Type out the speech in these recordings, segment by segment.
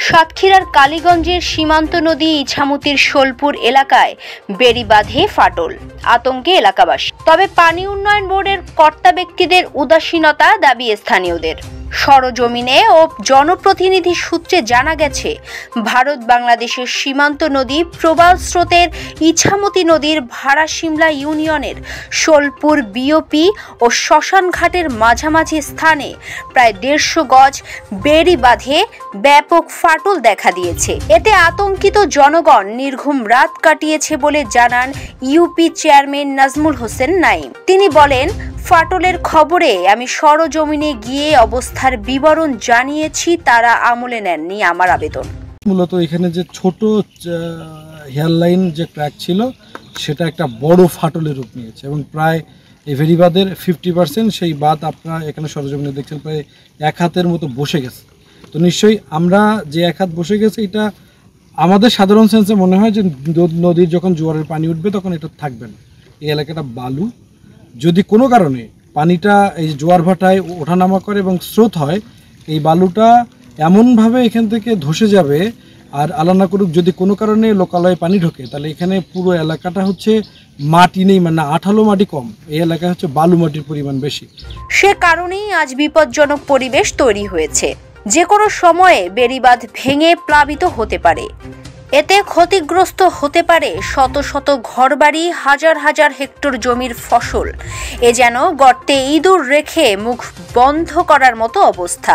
সাতক্ষীরার কালীগঞ্জের সীমান্ত নদী ইছামতির শোলপুর এলাকায় বেড়ি বাঁধে ফাটল, আতঙ্কে এলাকাবাসী। তবে পানি উন্নয়ন বোর্ডের কর্তা ব্যক্তিদের উদাসীনতা দাবি স্থানীয়দের। সরজমিনে ও জনপ্রতিনিধি সূত্রে জানা গেছে, ভারত বাংলাদেশের সীমান্ত নদী প্রবাল স্রোতের ইছামতি নদীর ভাড়াসিমলা ইউনিয়নের শোলপুর বিওপি ও শ্মশানঘাটের মাঝামাঝি স্থানে প্রায় 150 গজ বেড়ি বাঁধে ব্যাপক ফাটল দেখা দিয়েছে। এতে আতঙ্কিত জনগণ নির্ঘুম রাত কাটিয়েছে বলে জানান ইউপি চেয়ারম্যান নাজমুল হোসেন নাইম। তিনি বলেন, ফাটলের খবরে আমি সরজমিনে গিয়ে অবস্থার বিবরণ জানিয়েছি, তারা আমলে নেননি আমার আবেদন। মূলত এখানে যে ছোট হেয়ারলাইন যে ক্র্যাক ছিল সেটা একটা বড় ফাটলের রূপ নিয়েছে এবং প্রায় এই ভেরি বাঁধের 50% সেই বাঁধ আপনারা এখানে সরজমিনে দেখছেন প্রায় 1 হাতের মতো বসে গেছে। তো নিশ্চয়ই আমরা যে 1 হাত বসে গেছে এটা আমাদের সাধারণ সেন্সে মনে হয় যে নদীর যখন জোয়ারের পানি উঠবে তখন এটা থাকবে না। এই এলাকাটা বালু, যদি কোনো কারণে পানিটা এই জোয়ার ভাটায় ওঠানামা করে এবং স্রোত হয়, এই বালুটা এমনভাবে এখান থেকে ধসে যাবে। আর আল্লাহ না করুক যদি কোনো কারণে লোকালয়ে পানি ঢোকে, তাহলে এখানে পুরো এলাকাটা হচ্ছে মাটি নেই, মানে আঠালো মাটি কম, এই এলাকায় হচ্ছে বালু মাটির পরিমাণ বেশি। সে কারণেই আজ বিপজ্জনক পরিবেশ তৈরি হয়েছে। যে কোনো সময়ে বেড়িবাঁধ ভেঙে প্লাবিত হতে পারে। এতে ক্ষতিগ্রস্ত হতে পারে শত শত ঘরবাড়ি, হাজার হাজার হেক্টর জমির ফসল। এ যেন গর্তে ইঁদুর রেখে মুখ বন্ধ করার মতো অবস্থা।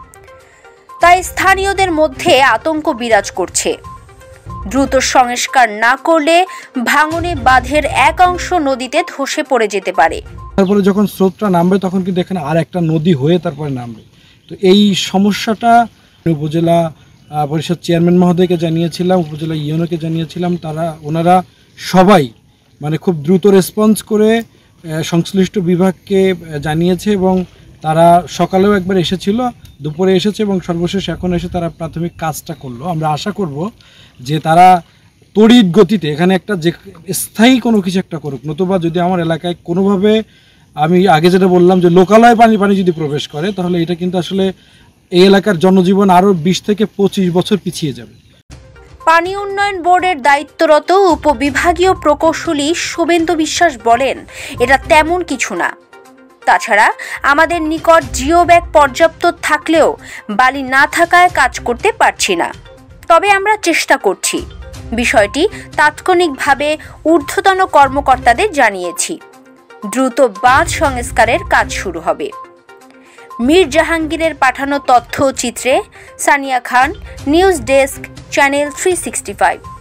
তাই স্থানীয়দের মধ্যে আতঙ্ক বিরাজ করছে। দ্রুত সংস্কার না করলে ভাঙনে বাঁধের এক অংশ নদীতে ধসে পড়ে যেতে পারে। তারপরে যখন স্রোতটা নামবে তখন কিন্তু এখানে আর একটা নদী হয়ে তারপরে নামবে। তো এই সমস্যাটা উপজেলা পরিষদ চেয়ারম্যান মহোদয়কে জানিয়েছিলাম, উপজেলা ইউনোকে জানিয়েছিলাম। ওনারা সবাই মানে খুব দ্রুত রেসপন্স করে সংশ্লিষ্ট বিভাগকে জানিয়েছে এবং তারা সকালেও একবার এসেছিল, দুপুরে এসেছে এবং সর্বশেষ এখন এসে তারা প্রাথমিক কাজটা করলো। আমরা আশা করব যে তারা তড়িৎ গতিতে এখানে একটা যে স্থায়ী কোনো কিছু একটা করুক, নতুবা যদি আমার এলাকায় কোনোভাবে, আমি আগে যেটা বললাম যে লোকালয়ে পানি যদি প্রবেশ করে, তাহলে এটা কিন্তু আসলে এই এলাকার জনজীবন আরও 20 থেকে 25 বছর পিছিয়ে যাবে। পানি উন্নয়ন বোর্ডের দায়িত্বরত উপবিভাগীয় প্রকৌশলী শুভেন্দু বিশ্বাস বলেন, এটা তেমন কিছু না। তাছাড়া আমাদের নিকট জিও ব্যাগ পর্যাপ্ত থাকলেও বালি না থাকায় কাজ করতে পারছি না। তবে আমরা চেষ্টা করছি। বিষয়টি তাৎক্ষণিকভাবে ঊর্ধ্বতন কর্মকর্তাদের জানিয়েছি। দ্রুত বাঁধ সংস্কারের কাজ শুরু হবে। মীর জাহাঙ্গীরের পাঠানো তথ্য চিত্রে Sania Khan, news desk, channel 365।